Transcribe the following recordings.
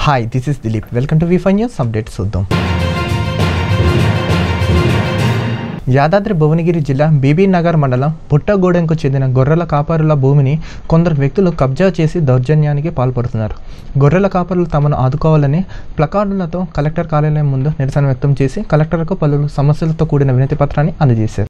Hi, this is Dilip. Welcome to V5 News Updates. చూద్దాం. యాదాద్రి భువనగిరి జిల్లా BB Nagar మండలం పుట్టగూడెంకు చెందిన గొర్రెల కాపరుల భూమిని కొందరు వ్యక్తులు కబ్జా చేసి దౌర్జన్యానికి పాల్పడుతున్నారు. గొర్రెల కాపరులు తమను ఆదుకోవాలని ప్లకార్డులతో కలెక్టర్ కార్యాలయం ముందు నిరసన వ్యక్తం చేసి కలెక్టర్కు పలు సమస్యలతో కూడిన వినతి పత్రాన్ని అందజేశారు.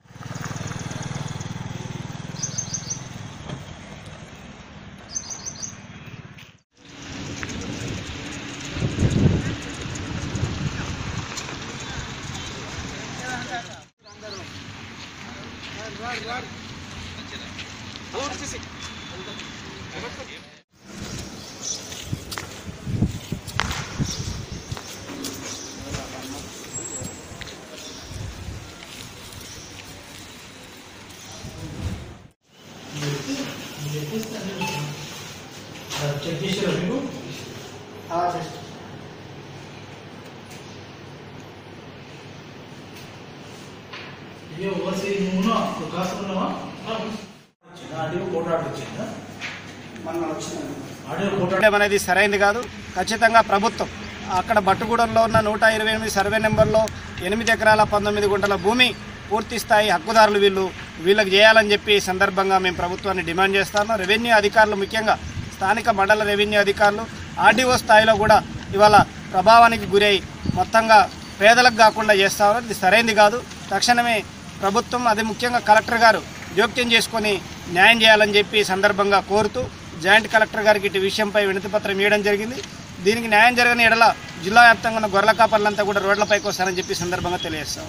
అనేది సరైనది కాదు. ఖచ్చితంగా ప్రభుత్వం అక్కడ బట్టుగూడెంలో ఉన్న 128 సర్వే నెంబర్లో 8 ఎకరాల 19 గుంటల భూమి పూర్తి స్థాయి హక్కుదారులు వీళ్ళకి చేయాలని చెప్పి ఈ సందర్భంగా మేము ప్రభుత్వాన్ని డిమాండ్ చేస్తాము. రెవెన్యూ అధికారులు, ముఖ్యంగా స్థానిక మండల రెవెన్యూ అధికారులు ఆర్డీఓ స్థాయిలో కూడా ఇవాళ ప్రభావానికి గురై మొత్తంగా పేదలకు కాకుండా చేస్తారు. ఇది సరైనది కాదు. తక్షణమే ప్రభుత్వం, అది ముఖ్యంగా కలెక్టర్ గారు జోక్యం చేసుకొని న్యాయం చేయాలని చెప్పి ఈ సందర్భంగా కోరుతూ జాయింట్ కలెక్టర్ గారికి ఇటు విషయంపై వినతి పత్రం ఇవ్వడం జరిగింది. దీనికి న్యాయం జరగని ఎడల జిల్లా వ్యాప్తంగా ఉన్న గొర్రెల కాపర్లంతా కూడా రోడ్లపైకి వస్తారని చెప్పి సందర్భంగా తెలియజేస్తాం.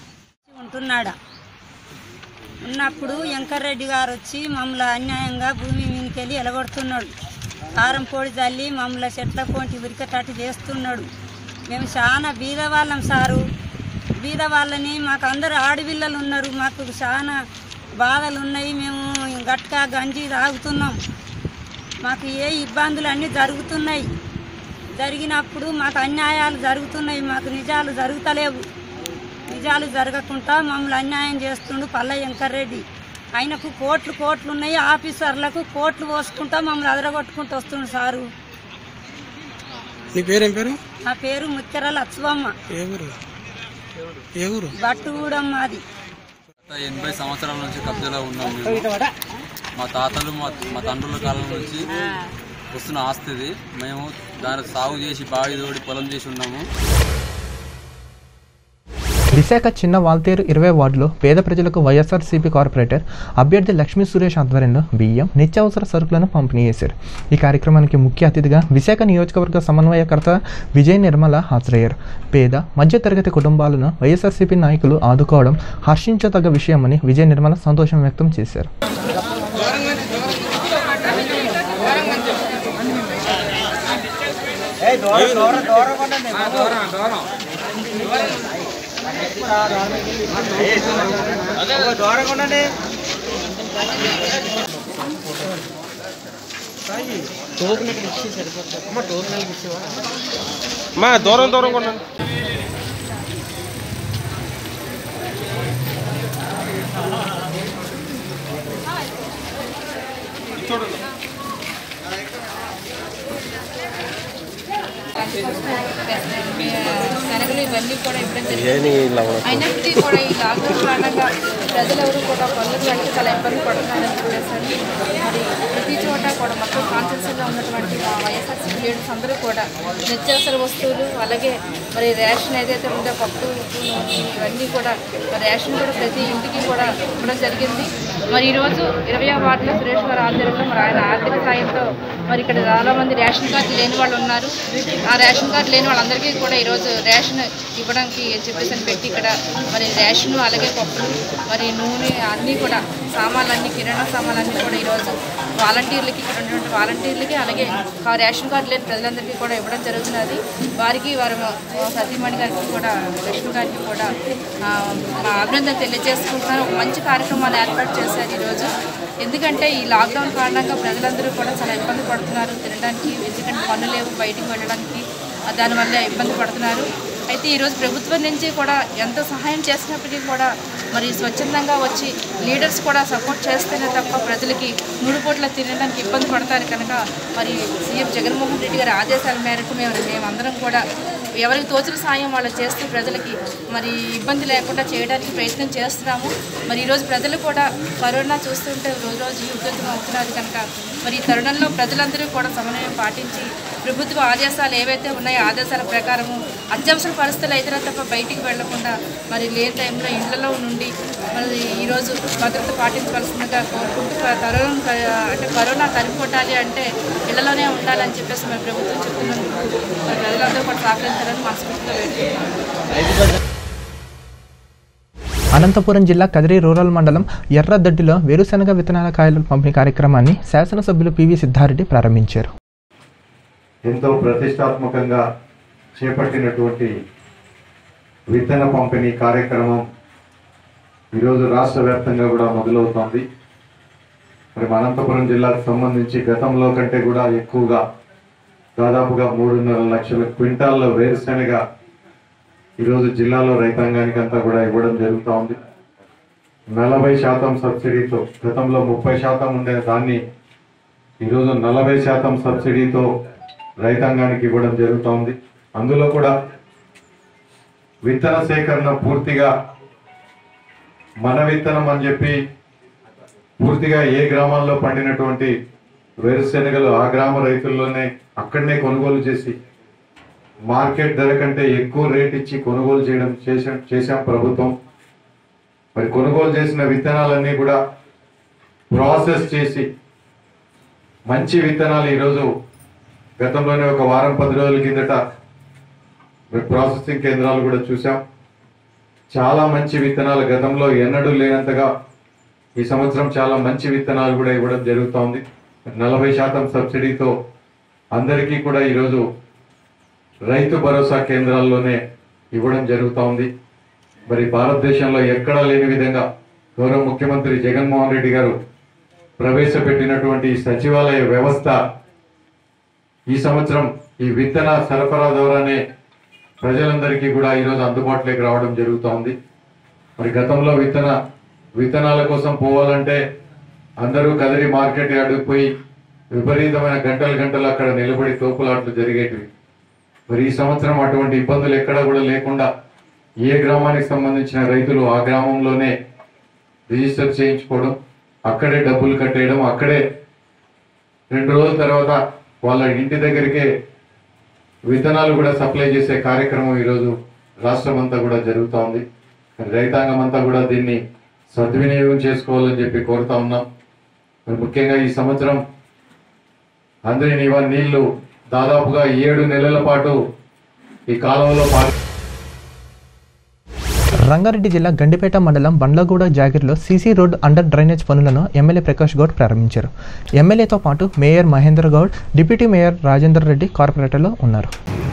ఉన్నప్పుడు వెంకరెడ్డి గారు వచ్చి మమ్మల్ని అన్యాయంగా భూమి మీదకెళ్ళి ఎలగొడుతున్నాడు. కారం పొడి చల్లి మమ్మల్ని చెట్ల పోంటి ఉరికటట్టు చేస్తున్నాడు. మేము చాలా బీదవాళ్ళం సారు. బీదవాళ్ళని మాకు అందరూ ఆడపిల్లలు ఉన్నారు. మాకు చాలా బాధలు ఉన్నాయి. మేము గట్కా గంజి తాగుతున్నాం. మాకు ఏ ఇబ్బందులు అన్నీ జరుగుతున్నాయి. జరిగినప్పుడు మాకు అన్యాయాలు జరుగుతున్నాయి. మాకు నిజాలు జరుగుతలేవు. నిజాలు జరగకుండా మమ్మల్ని అన్యాయం చేస్తుండు పల్ల వెంకరెడ్డి. ఆయనకు కోట్లు ఉన్నాయి. ఆఫీసర్లకు కోట్లు పోసుకుంటా మమ్మల్ని అదరగొట్టుకుంటూ వస్తుండు సారు. నా పేరు ముక్కెర లక్ష్మమ్మ. బట్టుగూడెం మాది. 80 సంవత్సరాల నుంచి కబ్జాలో ఉన్నాం. మా తాతలు మా తండ్రుల కాలం నుంచి వస్తున్న ఆస్తిది. మేము దాన్ని సాగు చేసి బావి తోడి పొలం చేసి ఉన్నాము. విశాఖ చిన్న వాల్తేరు 20 వార్డులో పేద ప్రజలకు వైఎస్ఆర్సీపీ కార్పొరేటర్ అభ్యర్థి లక్ష్మీ సురేష్ ఆధ్వర్యంలో బియ్యం, నిత్యావసర సరుకులను పంపిణీ చేశారు. ఈ కార్యక్రమానికి ముఖ్య అతిథిగా విశాఖ నియోజకవర్గ సమన్వయకర్త విజయ నిర్మల హాజరయ్యారు. పేద మధ్యతరగతి కుటుంబాలను వైఎస్ఆర్సీపీ నాయకులు ఆదుకోవడం హర్షించదగ్గ విషయమని విజయ నిర్మల సంతోషం వ్యక్తం చేశారు. దూరం కొనండి. చూడండి. శనగలు ఇవన్నీ కూడా ఇవ్వడం జరిగింది. అయినప్పటికీ కూడా ఈ లాక్డౌన్ కారణంగా ప్రజలెవరూ కూడా పనులు వెళ్ళి చాలా ఇబ్బంది పడుతున్నారని చెప్పేసి మరి ప్రతి చోట కూడా మొత్తం కాన్స్టిట్యూన్సీలో ఉన్నటువంటి వైఎస్ఆర్సీపీ లీడర్స్ అందరూ కూడా నిత్యావసర వస్తువులు, అలాగే మరి రేషన్ ఏదైతే ఉందో పప్పు, ఇవన్నీ కూడా రేషన్ కూడా ప్రతి ఇంటికి కూడా ఇవ్వడం జరిగింది. మరి ఈరోజు 20వ వార్డులో సురేష్ గారు ఆధ్వర్యంలో మరి ఆయన ఆర్థిక సాయంతో మరి ఇక్కడ చాలామంది రేషన్ కార్డు లేని వాళ్ళు ఉన్నారు. ఆ రేషన్ కార్డు లేని వాళ్ళందరికీ కూడా ఈరోజు రేషన్ ఇవ్వడానికి చెప్పేసి పెట్టి ఇక్కడ మరి రేషన్, అలాగే పప్పు, మరి నూనె అన్నీ కూడా సామాన్లన్నీ, కిరాణా సామాన్లన్నీ కూడా ఈరోజు వాలంటీర్లకి, ఇక్కడ ఉన్నటువంటి వాలంటీర్లకి, అలాగే రేషన్ కార్డు లేని ప్రజలందరికీ కూడా ఇవ్వడం జరుగుతున్నది. వారికి వారు సతీమణి గారికి కూడా, లక్ష్మి గారికి కూడా మా అభినందన తెలియజేసుకుంటున్నారు. ఒక మంచి కార్యక్రమాన్ని ఏర్పాటు చేశారు ఈరోజు. ఎందుకంటే ఈ లాక్డౌన్ కారణంగా ప్రజలందరూ కూడా చాలా ఇబ్బంది పడుతున్నారు తినడానికి. ఎందుకంటే పనులు లేవు, బయటికి వెళ్ళడానికి, దానివల్ల ఇబ్బంది పడుతున్నారు. అయితే ఈరోజు ప్రభుత్వం నుంచి కూడా ఎంత సహాయం చేసినప్పటికీ కూడా మరి స్వచ్ఛందంగా వచ్చి లీడర్స్ కూడా సపోర్ట్ చేస్తేనే తప్ప ప్రజలకి 3 పూట్ల తినడానికి ఇబ్బంది పడతారు కనుక మరి సీఎం జగన్మోహన్ రెడ్డి గారి ఆదేశాల మేరకు మేమందరం కూడా ఎవరికి తోచిన సాయం వాళ్ళు చేస్తూ ప్రజలకి మరి ఇబ్బంది లేకుండా చేయడానికి ప్రయత్నం చేస్తున్నాము. మరి ఈరోజు ప్రజలు కూడా కరోనా చూస్తుంటే రోజు ఉధృతం అవుతున్నారు కనుక మరి ఈ తరుణంలో ప్రజలందరూ కూడా సమన్వయం పాటించి ప్రభుత్వ ఆదేశాలు ఏవైతే ఉన్నాయో ఆదేశాల ప్రకారము అత్యవసర పరిస్థితులు అయితే తప్ప బయటికి వెళ్లకుండా మరి లేని టైంలో ఇళ్లలో నుండి మరి ఈరోజు భద్రత పాటించవలసిందిగా కోరుకుంటూ కరోనా తరిమికొట్టాలి అంటే ఇళ్లలోనే ఉండాలని చెప్పేసి మరి ప్రభుత్వం చెప్తున్నందుకు మరి ప్రజలందరూ కూడా సహకరించాలని మనస్ఫూర్తిగా వేడుకుంటున్నాం. అనంతపురం జిల్లా కదిరి రూరల్ మండలం ఎర్రదడ్డిలో వేరుశనగ విత్తనాల కాయల పంపిణీ కార్యక్రమాన్ని శాసనసభ్యులు పివి సిద్ధారెడ్డి ప్రారంభించారు. ఎంతో ప్రతిష్టాత్మకంగా చేపట్టినటువంటి విత్తన పంపిణీ కార్యక్రమం ఈరోజు రాష్ట్ర వ్యాప్తంగా కూడా మొదలవుతోంది. మరి అనంతపురం జిల్లాకు సంబంధించి గతంలో కంటే కూడా ఎక్కువగా దాదాపుగా 3.5 లక్షల క్వింటాల్ల వేరుశనగ ఈరోజు జిల్లాలో రైతాంగానికి అంతా కూడా ఇవ్వడం జరుగుతూ ఉంది. 40% సబ్సిడీతో, గతంలో 30% ఉండే దాన్ని ఈరోజు 40% సబ్సిడీతో రైతాంగానికి ఇవ్వడం జరుగుతూ ఉంది. అందులో కూడా విత్తన సేకరణ పూర్తిగా మన విత్తనం అని చెప్పి పూర్తిగా ఏ గ్రామాల్లో పండినటువంటి వేరుశెనగలు ఆ గ్రామ రైతుల్లోనే అక్కడనే కొనుగోలు చేసి మార్కెట్ ధర కంటే ఎక్కువ రేట్ ఇచ్చి కొనుగోలు చేశాం ప్రభుత్వం. మరి కొనుగోలు చేసిన విత్తనాలన్నీ కూడా ప్రాసెస్ చేసి మంచి విత్తనాలు ఈరోజు గతంలోనే ఒక వారం 10 రోజుల కిందట ప్రాసెసింగ్ కేంద్రాలు కూడా చూసాం. చాలా మంచి విత్తనాలు గతంలో ఎన్నడూ లేనంతగా ఈ సంవత్సరం చాలా మంచి విత్తనాలు కూడా ఇవ్వడం జరుగుతోంది. 40% సబ్సిడీతో అందరికీ కూడా ఈరోజు రైతు భరోసా కేంద్రాల్లోనే ఇవ్వడం జరుగుతూ ఉంది. మరి భారతదేశంలో ఎక్కడా లేని విధంగా గౌరవ ముఖ్యమంత్రి జగన్మోహన్ రెడ్డి గారు ప్రవేశపెట్టినటువంటి సచివాలయ వ్యవస్థ ఈ సంవత్సరం ఈ విత్తన సరఫరా ద్వారానే ప్రజలందరికీ కూడా ఈరోజు అందుబాటులోకి రావడం జరుగుతూ ఉంది. మరి గతంలో విత్తనాల కోసం పోవాలంటే అందరూ కదిరి మార్కెట్ యార్డుకు పోయి విపరీతమైన గంటలు అక్కడ నిలబడి తోపులాట్లు జరిగేటివి. మరి ఈ సంవత్సరం అటువంటి ఇబ్బందులు ఎక్కడా కూడా లేకుండా ఏ గ్రామానికి సంబంధించిన రైతులు ఆ గ్రామంలోనే రిజిస్టర్ చేయించుకోవడం, అక్కడే డబ్బులు కట్టేయడం, అక్కడే 2 రోజుల తర్వాత వాళ్ళ ఇంటి దగ్గరికే విత్తనాలు కూడా సప్లై చేసే కార్యక్రమం ఈరోజు రాష్ట్రం అంతా కూడా జరుగుతూ ఉంది. రైతాంగం అంతా కూడా దీన్ని సద్వినియోగం చేసుకోవాలని చెప్పి కోరుతా ఉన్నాం. మరి ముఖ్యంగా ఈ సంవత్సరం అందరి నీళ్లు దాదాపుగా 7 నెలల పాటు ఈ కాలంలో రంగారెడ్డి జిల్లా గండిపేట మండలం బండ్లగూడ జాగిర్లో సీసీ రోడ్ అండర్ డ్రైనేజ్ పనులను ఎమ్మెల్యే ప్రకాష్ గౌడ్ ప్రారంభించారు. ఎమ్మెల్యేతో పాటు mayor Mahender Goud, deputy mayor Rajender Reddy కార్పొరేటర్లు ఉన్నారు.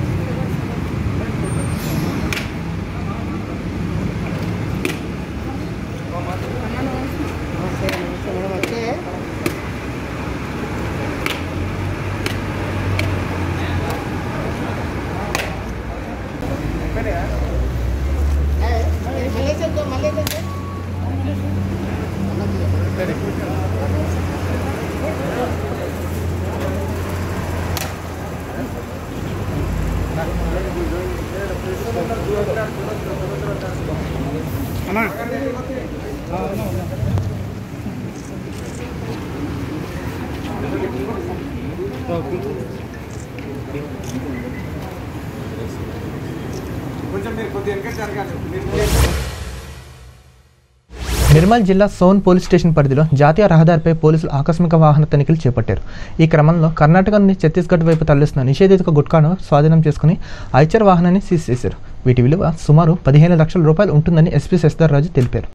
నిర్మల్ జిల్లా సోన్ పోలీస్ స్టేషన్ పరిధిలో జాతీయ రహదారిపై పోలీసులు ఆకస్మిక వాహన తనిఖీలు చేపట్టారు. ఈ క్రమంలో కర్ణాటక నుండి ఛత్తీస్గఢ్ వైపు తరలిస్తున్న నిషేధిత గుట్కాను స్వాధీనం చేసుకుని ఐచర్ వాహనాన్ని సీజ్ చేశారు. వీటి విలువ సుమారు 15 లక్షల రూపాయలు ఉంటుందని ఎస్పీ శశిధర్ రాజు తెలిపారు.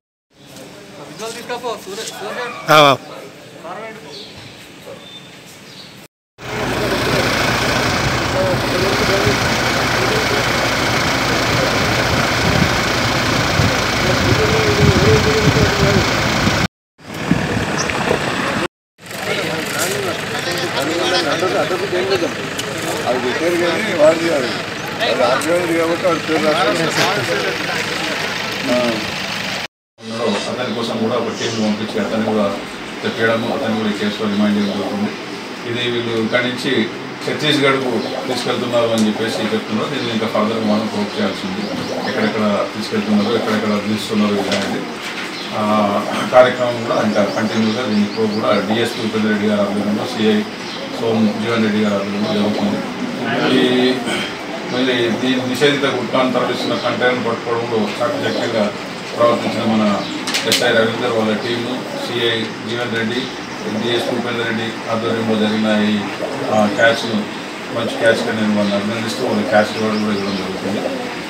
అది పెట్టారు కానీ వాడు చేయాలి. అది ఆర్గ్యుమెంట్ కాబట్టి అతని కోసం కూడా ఒక టీం పంపించి అతన్ని కూడా చెప్పడం, అతన్ని కూడా ఈ కేసులో రిమైండ్ చేయడం జరుగుతుంది. ఇది వీళ్ళు ఇక్కడి నుంచి ఛత్తీస్గఢ్కు తీసుకెళ్తున్నారు అని చెప్పేసి చెప్తున్నారు. దీన్ని ఇంకా ఫర్దర్ మనం ప్రూవ్ చేయాల్సింది, ఎక్కడెక్కడ తీసుకెళ్తున్నారు, ఎక్కడెక్కడ తీస్తున్నారు అనేది కార్యక్రమం కూడా ఇంకా కంటిన్యూగా దీన్ని ప్రూవ్ కూడా డిఎస్పీ ఉపేంద్ర రెడ్డి గారి ఆధ్వర్యంలో, సిఐ సోమ్ జీవన్ రెడ్డి గారి ఆధ్వర్యంలో జరుగుతుంది. ఈ మళ్ళీ దీని నిషేధిత గుట్కాను తరలిస్తున్న కంటైనర్ పట్టుకోవడంలో చాకచక్యంగా ప్రవర్తించిన మన ఎస్ఐ రవీందర్ వాళ్ళ team, CI Jeevan Reddy, DSP Upendra Reddy ఆధ్వర్యంలో జరిగిన ఈ క్యాచ్ను మంచి క్యాచ్గా నేను వాళ్ళని అభినందిస్తూ వాళ్ళ క్యాచ్ రివార్డు కూడా ఇవ్వడం జరుగుతుంది.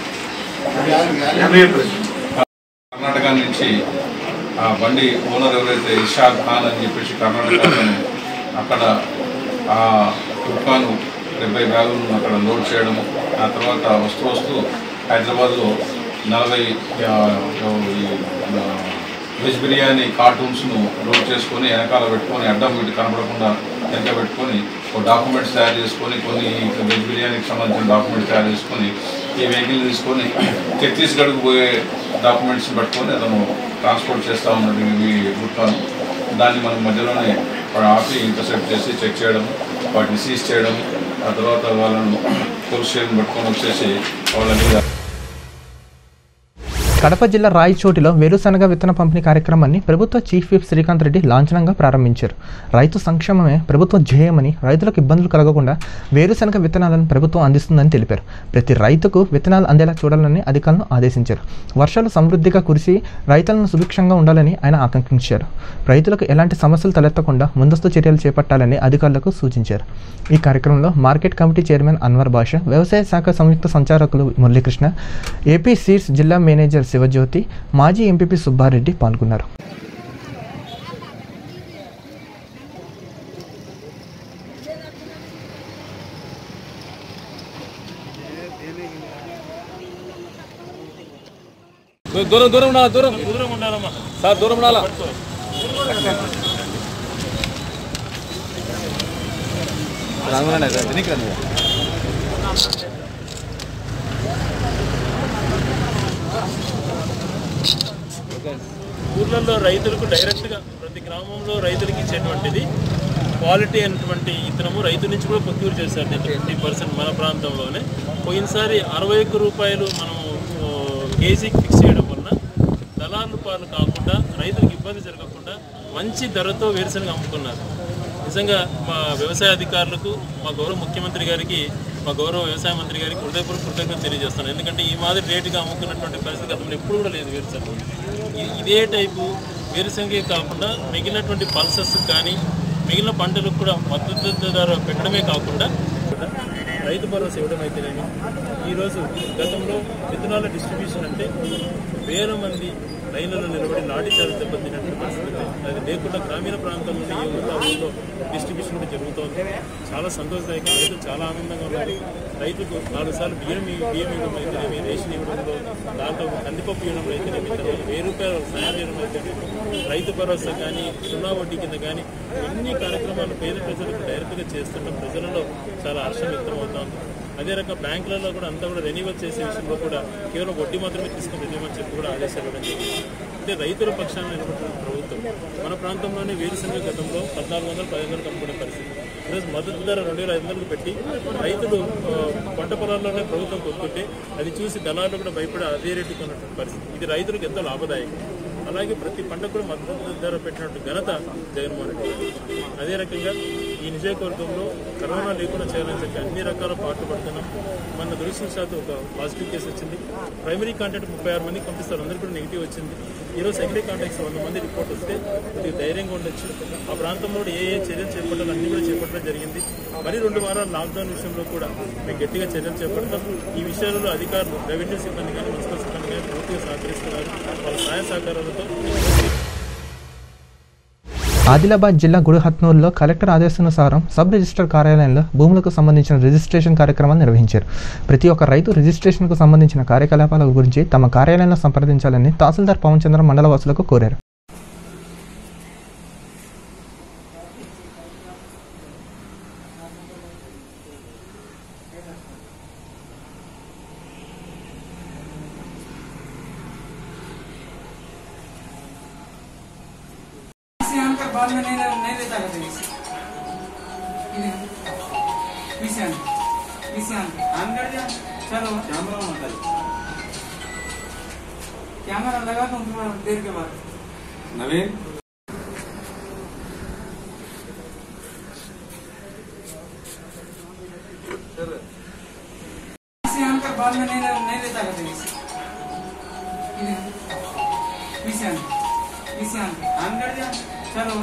కర్ణాటక నుంచి ఆ బండి ఓనర్ ఎవరైతే ఇషాద్ ఖాన్ అని చెప్పేసి కర్ణాటక అక్కడ ఆ గుట్కాను 70 బ్యాగులను అక్కడ లోడ్ చేయడము, ఆ తర్వాత వస్తూ హైదరాబాద్లో 40 వెజ్ బిర్యానీ కార్టూన్స్ను లోడ్ చేసుకొని వెనకాల పెట్టుకొని అడ్డం వీటి కనపడకుండా వెనక పెట్టుకొని ఒక డాక్యుమెంట్స్ తయారు చేసుకొని కొన్ని వెజ్ బిర్యానీకి సంబంధించిన డాక్యుమెంట్స్ తయారు చేసుకొని ఈ వెహికల్ తీసుకొని ఛత్తీస్గఢ్కు పోయే డాక్యుమెంట్స్ని పట్టుకొని అతను ట్రాన్స్పోర్ట్ చేస్తూ ఉన్నట్టు ఈ గుట్కాను. దాన్ని మనం మధ్యలోనే ఆపి ఇంటర్సెప్ట్ చేసి చెక్ చేయడం, వాటిని సీజ్ చేయడం, ఆ తర్వాత వాళ్ళను పోలీస్ స్టేషన్ పట్టుకొని వచ్చేసి వాళ్ళ మీద. కడప జిల్లా రాయచోటిలో వేరుశనగ విత్తన పంపిణీ కార్యక్రమాన్ని ప్రభుత్వ చీఫ్ విప్ శ్రీకాంత్ రెడ్డి లాంఛనంగా ప్రారంభించారు. రైతు సంక్షేమమే ప్రభుత్వ ధ్యేయమని, రైతులకు ఇబ్బందులు కలగకుండా వేరుశనగ విత్తనాలను ప్రభుత్వం అందిస్తుందని తెలిపారు. ప్రతి రైతుకు విత్తనాలు అందేలా చూడాలని అధికారులను ఆదేశించారు. వర్షాలు సమృద్ధిగా కురిసి రైతులను సుభిక్షంగా ఉండాలని ఆయన ఆకాంక్షించారు. రైతులకు ఎలాంటి సమస్యలు తలెత్తకుండా ముందస్తు చర్యలు చేపట్టాలని అధికారులకు సూచించారు. ఈ కార్యక్రమంలో market committee chairman Anwar Basha, వ్యవసాయ శాఖ సంయుక్త సంచాలకులు మురళీకృష్ణ, ఏపీ సీడ్స్ జిల్లా మేనేజర్ శివజ్యోతి, మాజీ ఎంపీపీ సుబ్బారెడ్డి పాల్గొన్నారు. దూరం ఉండాలమ్మా సార్, దూరం ఉండాలా. ఊర్లలో రైతులకు డైరెక్ట్గా ప్రతి గ్రామంలో రైతులకి ఇచ్చేటువంటిది క్వాలిటీ అయినటువంటి ఇతనము రైతు నుంచి కూడా ప్రొక్యూర్ చేశారు. 50% మన ప్రాంతంలోనే. పోయినసారి 61 రూపాయలు మనము కేజీకి ఫిక్స్ చేయడం వలన దళారుల పాలు కాకుండా రైతులకు ఇబ్బంది జరగకుండా మంచి ధరతో వేరుశనగ అమ్ముకున్నారు. నిజంగా మా వ్యవసాయ అధికారులకు, మా గౌరవ ముఖ్యమంత్రి గారికి, మా గౌరవ వ్యవసాయ మంత్రి గారికి హృదయపూర్వక కృతజ్ఞతలు తెలియజేస్తాను. ఎందుకంటే ఈ మాదిరి రేటుగా అమ్ముకున్నటువంటి పరిస్థితి గతంలో ఎప్పుడు కూడా లేదు వేరుశనగ. ఇదే టైపు వేరుశనగే కాకుండా మిగిలినటువంటి పల్సెస్ కానీ మిగిలిన పంటలకు కూడా మద్దతు ధర పెట్టడమే కాకుండా రైతు భరోసా ఇవ్వడం అయితేనేమి, ఈరోజు గతంలో విత్తనాల డిస్ట్రిబ్యూషన్ అంటే వేల మంది లైన్లలో నిలబడి లాఠీ చార్జ్ దెబ్బతిన్నటువంటి పరిస్థితి. అది లేకుండా గ్రామీణ ప్రాంతంలోని ఈ ఊళ్ళలో డిస్ట్రిబ్యూషన్ కూడా జరుగుతోంది. చాలా సంతోషదాయకం. రైతులు చాలా ఆనందంగా ఉన్నారు. రైతులకు 4 సార్లు బియ్యం ఇవ్వడం అయితేనేమి, రేషన్ ఇవ్వడంలో, దాంట్లో కందిపప్పు ఇవ్వడం అయితేనేమి, తర్వాత 1000 రూపాయలు సాయం చేయడం అయితేనేమి, రైతు భరోసా కానీ, సున్నా వడ్డీ కింద కానీ ఎన్ని కార్యక్రమాలు పేద ప్రజలకు డైరెక్ట్గా చేస్తున్న ప్రజలలో చాలా హర్షం వ్యక్తమవుతోంది. అదే రకంగా బ్యాంకులలో కూడా అంతా కూడా రెన్యూవల్ చేసే విషయంలో కూడా కేవలం వడ్డీ మాత్రమే తీసుకుని రెన్యూవల్ చెప్పి కూడా ఆదేశాలు ఇవ్వడం జరిగింది. అంటే రైతుల పక్షాన నిలబడుతున్న ప్రభుత్వం. మన ప్రాంతంలోనే వేరుశనగ గతంలో 1400-1500 అమ్ముకునే పరిస్థితి. ఈరోజు మద్దతు ధర 2500 పెట్టి రైతులు పంట పొలాల్లోనే ప్రభుత్వం కొనుక్కుంటే అది చూసి దళారులు కూడా భయపడి అదే రేటు కొన్నటువంటి పరిస్థితి. ఇది రైతులకు ఎంతో లాభదాయకం. అలాగే ప్రతి పంటకు కూడా మద్దతు ధర పెట్టినట్టు ఘనత జగన్మోహన్ రెడ్డి గారు. అదే రకంగా ఈ నియోజకవర్గంలో కరోనా లేకుండా చేయాలని చెప్పి అన్ని రకాల పాటలు పడుతున్నాం. మన దురదృష్టవశాత్తు ఒక పాజిటివ్ కేసు వచ్చింది. ప్రైమరీ కాంటాక్ట్ 36 మందికి పంపిస్తారు, అందరికీ కూడా నెగిటివ్ వచ్చింది. ఈరోజు సెకండరీ కాంటాక్ట్స్ 100 మంది రిపోర్ట్ వస్తే కొద్దిగా ధైర్యంగా ఉండొచ్చు. ఆ ప్రాంతంలో ఏ చర్యలు చేపట్టాలో అన్ని కూడా చేపట్టడం జరిగింది. మరి 2 వారాలు లాక్డౌన్ విషయంలో కూడా మేము గట్టిగా చర్యలు చేపడతాం. ఈ విషయాలలో అధికారులు, రెవెన్యూ సిబ్బంది కానీ, మున్సిపల్ సిబ్బంది కానీ పూర్తిగా సహకరిస్తున్నారు. వాళ్ళ సహాయ సహకారాలతో. ఆదిలాబాద్ జిల్లా గుడిహత్నూరులో కలెక్టర్ ఆదేశానుసారం సబ్ రిజిస్టర్ కార్యాలయంలో భూములకు సంబంధించిన రిజిస్ట్రేషన్ కార్యక్రమాలు నిర్వహించారు. ప్రతి ఒక్క రైతు రిజిస్ట్రేషన్కు సంబంధించిన కార్యకలాపాల గురించి తమ కార్యాలయంలో సంప్రదించాలని తహసీల్దార్ పవన్ చంద్ర మండల వాసులకు కోరారు. बाद में नहीं लेता करते चलो कैमरा लगा तो थोड़ा देर के बाद नवीन बाद में नहीं लेता करते चलो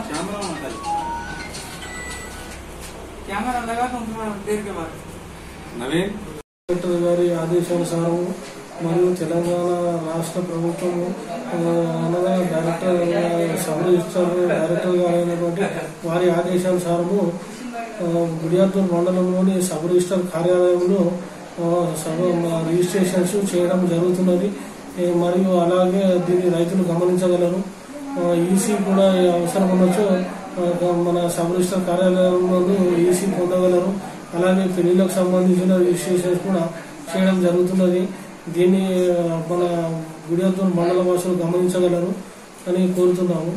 कैमरा लगा तो थोड़ा देर के बाद नवीन కలెక్టర్ గారి ఆదేశానుసారం మరియు తెలంగాణ రాష్ట్ర ప్రభుత్వం అనగా డైరెక్టర్ సబ్ రిజిస్టర్ డైరెక్టర్ గారైనటువంటి వారి ఆదేశానుసారము గుడియాతూర్ మండలంలోని సబ్ రిజిస్టర్ కార్యాలయంలో రిజిస్ట్రేషన్స్ చేయడం జరుగుతున్నది. మరియు అలాగే దీన్ని రైతులు గమనించగలరు. ఈసీ కూడా అవసరం ఉండొచ్చు మన సబ్ రిజిస్టర్ కార్యాలయంలో ఈసీ పొందగలరు. అలాగే పెళ్లిలకు సంబంధించిన రిజిస్ట్రేషన్స్ కూడా చేయడం జరుగుతున్నది. దీన్ని మన గుడియాతూర్ మండల వాసులు గమనించగలరు అని కోరుతున్నాము.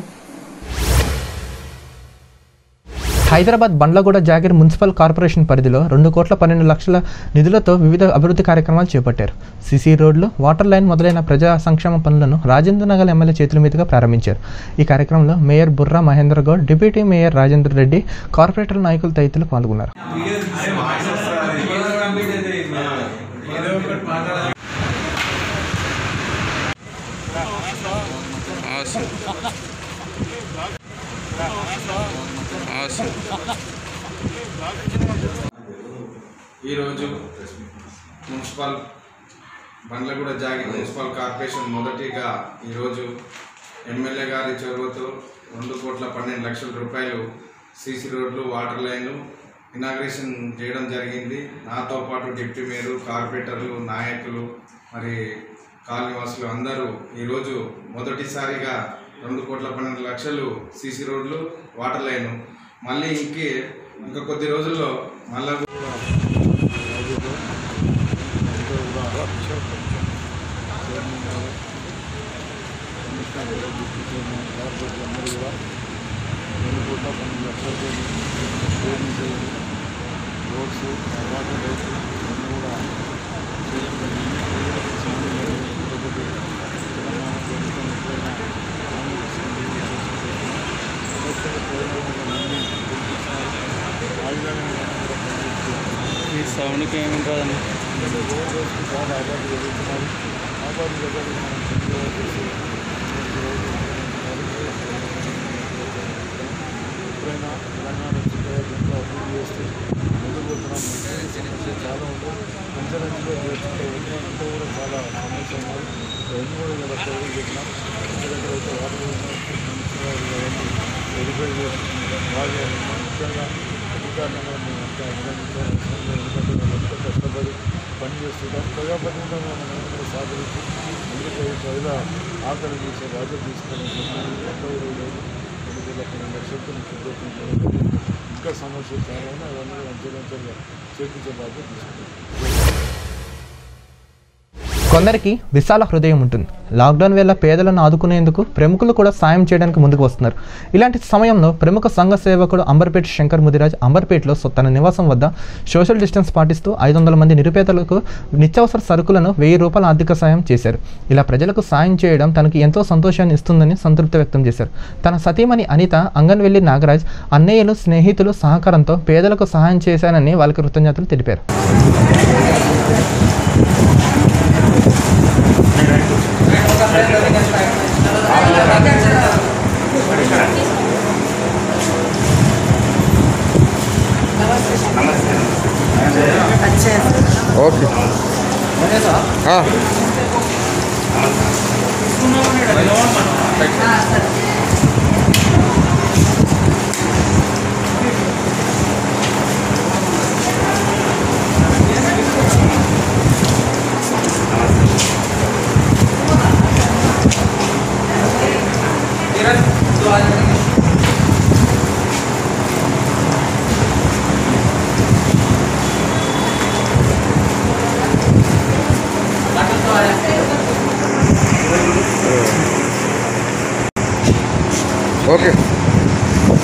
హైదరాబాద్ బండ్లగూడ జాగీర్ మున్సిపల్ కార్పొరేషన్ పరిధిలో 2,12,00,000 నిధులతో వివిధ అభివృద్ధి కార్యక్రమాలు చేపట్టారు. సిసి రోడ్లు, వాటర్ లైన్ మొదలైన ప్రజా సంక్షేమ పనులను రాజేంద్రనగర్ ఎమ్మెల్యే చేతుల మీదుగా ప్రారంభించారు. ఈ కార్యక్రమంలో mayor Burra Mahender Goud, deputy mayor Rajender Reddy, corporator నాయకులు తదితరులు పాల్గొన్నారు. ఈరోజు municipal Bandlaguda Jagir municipal corporation మొదటిగా ఈరోజు ఎమ్మెల్యే గారి చొరవతో 2,12,00,000 రూపాయలు సీసీ రోడ్లు, వాటర్ లైన్లు ఇనాగ్రేషన్ చేయడం జరిగింది. నాతో పాటు డిప్యూటీ మేయర్, కార్పొరేటర్లు, నాయకులు, మరి కాలనీవాసులు అందరూ ఈరోజు మొదటిసారిగా 2,12,00,000 సీసీ రోడ్లు, వాటర్ లైను మళ్ళీ ఇంకా కొద్ది రోజుల్లో మళ్ళీ రోడ్స్, వాటర్ లైన్స్ అన్నీ కూడా ఈ సౌండ్కి ఏముంటుందండి చాలా ఆదాలు జరుగుతున్నాయి. ఆదాలు దగ్గర మనం ఎప్పుడైనా తెలంగాణ వచ్చిన ఎంతో అభివృద్ధి చేస్తే ముందుకు పోతున్నాం. సమస్య చాలా ఉంది. పంచరంలో అంతా కూడా చాలా సమస్య ఉన్నాయి. ఎన్ని కూడా ఇలా చదువు చెప్పినాం. ఎందుకంటే అయితే వాటర్ వెరిఫై చేస్తున్నాం. బాగా ముఖ్యంగా అధికారులను మేమంతా అభినందించాలి. ఎందుకంటే వాళ్ళంతా కష్టపడి పని చేస్తున్నాం. ప్రజాప్రతినిధులను మనం సాధించి ముందుకు ప్రజల ఆకలి చేసే బాధ్యత తీసుకొని ఎంతో లేదు. 2,12,00,000 ఇంకా సమస్యలు చాలా ఉన్నాయి. అవన్నీ అంచెలంచెలుగా చేర్పించే బాధ్యత తీసుకుంటాం. కొందరికి విశాల హృదయం ఉంటుంది. లాక్డౌన్ వేళ పేదలను ఆదుకునేందుకు ప్రముఖులు కూడా సాయం చేయడానికి ముందుకు వస్తున్నారు. ఇలాంటి సమయంలో ప్రముఖ సంఘ సేవకుడు అంబర్పేట శంకర్ ముదిరాజ్ అంబర్పేటలో తన నివాసం వద్ద సోషల్ డిస్టెన్స్ పాటిస్తూ 500 మంది నిరుపేదలకు నిత్యావసర సరుకులను 1,000 రూపాయల ఆర్థిక సాయం చేశారు. ఇలా ప్రజలకు సాయం చేయడం తనకు ఎంతో సంతోషాన్ని ఇస్తుందని సంతృప్తి వ్యక్తం చేశారు. తన సతీమణి అనిత, అంగన్వెల్లి నాగరాజ్, అన్నయ్యలు, స్నేహితులు సహకారంతో పేదలకు సహాయం చేశానని వాళ్ళకి కృతజ్ఞతలు తెలిపారు. ओके हाँ ओके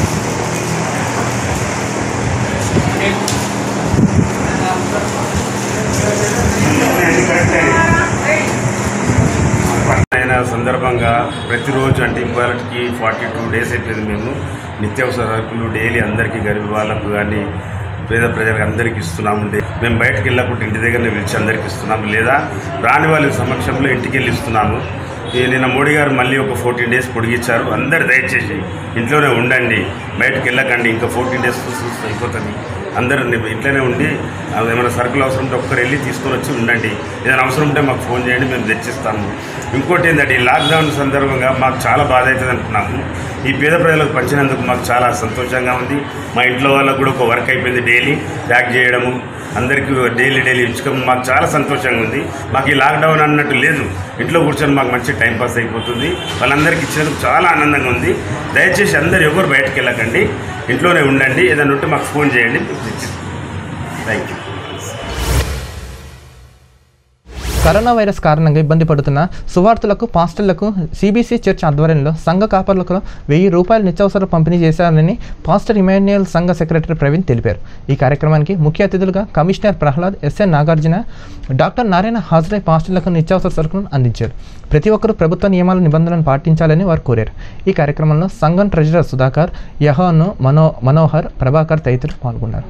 భాగంగా ప్రతిరోజు అంటే ఇవాళకి 42 డేస్ అయిపోయింది. మేము నిత్యావసర సరుకులు డైలీ అందరికీ గరీబ్ వాళ్ళకు కానీ పేద ప్రజలకు అందరికీ ఇస్తున్నాము. మేము బయటకు వెళ్ళకుండా ఇంటి దగ్గరనే పిలిచి అందరికీ ఇస్తున్నాము, లేదా రాని వాళ్ళ సమక్షంలో ఇంటికి వెళ్ళి ఇస్తున్నాము. నిన్న మోడీ గారు మళ్ళీ ఒక 14 డేస్ పొడిగించారు. అందరు దయచేసి ఇంట్లోనే ఉండండి, బయటకు వెళ్ళకండి. ఇంకా 14 డేస్ అయిపోతుంది. అందరూ ఇంట్లోనే ఉండి ఏమైనా సరుకులు అవసరం ఉంటే ఒక్కరు వెళ్ళి తీసుకొని వచ్చి ఉండండి. ఏదైనా అవసరం ఉంటే మాకు ఫోన్ చేయండి, మేము తెచ్చిస్తాము. ఇంకోటి ఏంటంటే ఈ లాక్డౌన్ సందర్భంగా మాకు చాలా బాధ అవుతుంది అనుకున్నాము. ఈ పేద ప్రజలకు పంచినందుకు మాకు చాలా సంతోషంగా ఉంది. మా ఇంట్లో వాళ్ళకు కూడా ఒక వర్క్ అయిపోయింది. డైలీ ప్యాక్ చేయడము, అందరికీ డైలీ ఇచ్చుకోవడం మాకు చాలా సంతోషంగా ఉంది. మాకు ఈ లాక్డౌన్ అన్నట్టు లేదు, ఇంట్లో కూర్చొని మాకు మంచి టైంపాస్ అయిపోతుంది. వాళ్ళందరికీ ఇచ్చినందుకు చాలా ఆనందంగా ఉంది. దయచేసి అందరు ఎవరు బయటకు వెళ్ళకండి, ఇంట్లోనే ఉండండి. ఏదైనా ఉంటే మాకు ఫోన్ చేయండి. Thank you. కరోనా వైరస్ కారణంగా ఇబ్బంది పడుతున్న సువార్తులకు, పాస్టర్లకు సిబిసి చర్చ్ ఆధ్వర్యంలో సంఘ కాపర్లకు 1000 రూపాయల నిత్యావసర పంపిణీ చేశారని పాస్టర్ ఇమాన్యుయల్ సంఘ సెక్రటరీ ప్రవీణ్ తెలిపారు. ఈ కార్యక్రమానికి ముఖ్య అతిథులుగా commissioner Prahlad, SN Nagarjuna, doctor Narayana హాజరై పాస్టర్లకు నిత్యావసర సరుకులను అందించారు. ప్రతి ఒక్కరూ ప్రభుత్వ నియమాల నిబంధనలను పాటించాలని వారు కోరారు. ఈ కార్యక్రమంలో సంఘం ట్రెజరర్ సుధాకర్, యెహోను, మనోహర్, ప్రభాకర్ తదితరులు పాల్గొన్నారు.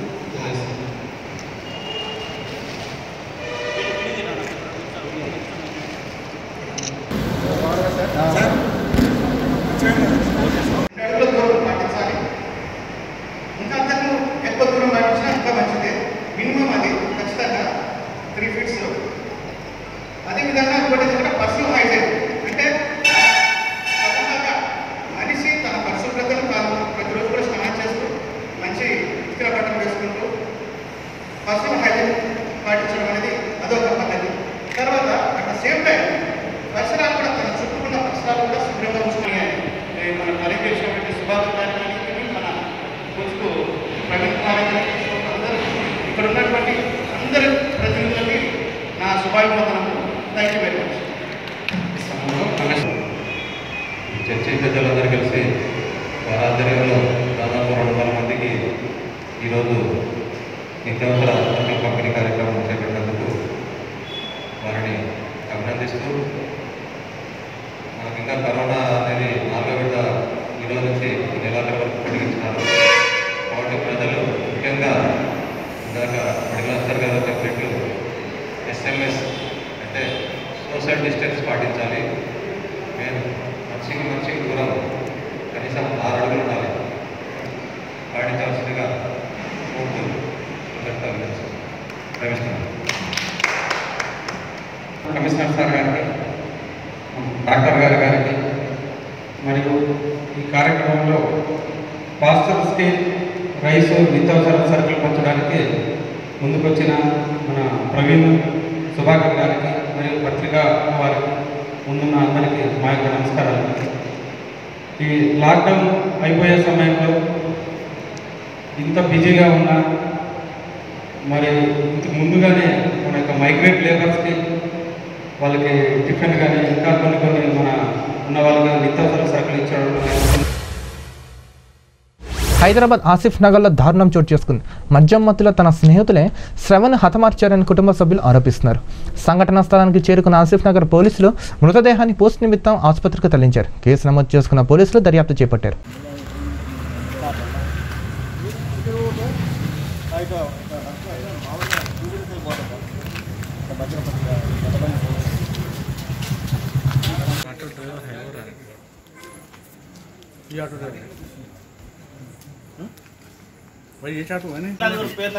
అదేవిధంగా ఇంకోటి ఏంటంటే పర్సనల్ హైజీన్, అంటే స్వతహాగా మనిషి తన పరిశుభ్రతను తాను ప్రతిరోజు కూడా స్నానం చేస్తూ మంచి ఇతర బట్టలు వేసుకుంటూ పర్సనల్ హైజీన్ పాటించడం అనేది అదొక పద్ధతి. తర్వాత అట్ ద సేమ్ టైం పరిసరాలు కూడా తన చుట్టూ ఉన్న పరిసరాలు కూడా శుభ్రంగా ఉంచుకుని మన పరిగెత్తినటువంటి సుభాష్ గారి మన రోజుకు ప్రవీణ్ కుమార్ అందరూ ఇక్కడ ఉన్నటువంటి అందరి ప్రతినిధులకి నా శుభాభివందనము. Thank you very much. Church పెద్దలందరూ కలిసి వారి ఆధ్వర్యంలో దాదాపు 200 మందికి ఈరోజు నిత్యావసర సరుకుల పంపిణీ కార్యక్రమం చేపట్టినందుకు వారిని అభినందిస్తూ, మనకి ఇంకా కరోనా అనేది 4వ విడత ఈరోజు నుంచి నెలాఖరు వరకు పొడిగించినారు. కాబట్టి ప్రజలు ముఖ్యంగా ఇందాక మెడికల్ గారు చెప్పినట్లు ఎస్ఎంఎస్ అంటే సోషల్ డిస్టెన్స్ పాటించాలి. మేము మనిషికి దూరం కనీసం 6 అడుగులు ఉండాలి, పాటించాల్సిందిగా కోర్టు ప్రవేశిస్తున్నాం. కమిషనర్ సార్ గారికి, డాక్టర్ గారికి మరియు ఈ కార్యక్రమంలో పాస్టర్స్కి రైస్, నిత్యావసర సరుకులు పంచడానికి ముందుకొచ్చిన మన ప్రవీణ్, సుభాకర్ గారికి మరియు పత్రికా వారికి, ముందున్న అందరికీ మా యొక్క నమస్కారాలు. ఈ లాక్డౌన్ అయిపోయే సమయంలో ఇంత బిజీగా ఉన్న మరి ఇంతకు ముందుగానే మన యొక్క మైగ్రేట్ లేబర్స్కి వాళ్ళకి టిఫిన్ కానీ ఇంకా కొన్ని మన ఉన్న వాళ్ళకి నిత్యావసర సరుకులు ఇచ్చడం. హైదరాబాద్ ఆసిఫ్ నగర్లో దారుణం చోటు చేసుకుంది. మద్యం మత్తులో తన స్నేహితులే శ్రవణ్ హతమార్చారని కుటుంబ సభ్యులు ఆరోపిస్తున్నారు. సంఘటనా స్థలానికి చేరుకున్న ఆసిఫ్ నగర్ పోలీసులు మృతదేహాన్ని పోస్ట్ నిమిత్తం ఆసుపత్రికి తరలించారు. కేసు నమోదు చేసుకున్న పోలీసులు దర్యాప్తు చేపట్టారు. भाई ये चाटू है ना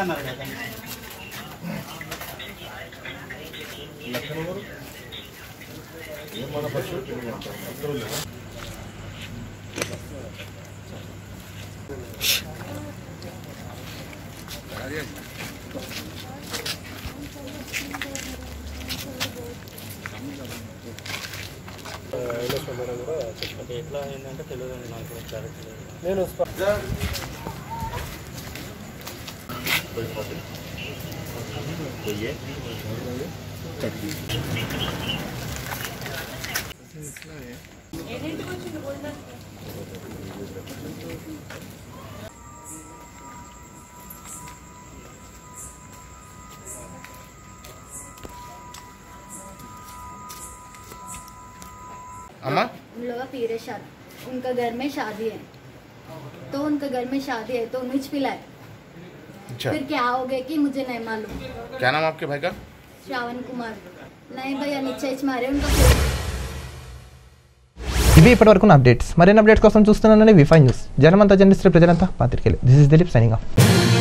ఎట్లా అయిందంటే తెలియదు నాకు క్లారిటీ లేదు. నేను अम्मा उन लोग का पीरियड शादी, उनका घर में शादी है, तो उनका घर में शादी है तो मिर्च पिलाए। अच्छा फिर क्या हो गया कि मुझे नहीं मालूम। क्या नाम आपके भाई का? श्रावण कुमार। नहीं भैया निश्चय मारे उनका। ఇవి ఇప్పటివరకు అప్డేట్స్. మరిన్ని అప్డేట్స్ కోసం చూస్తున్నానని వి5 న్యూస్. జనమంతా జర్నలిస్ట్ ప్రజలంతా పాత్రికేయులు. This is Dilip signing of.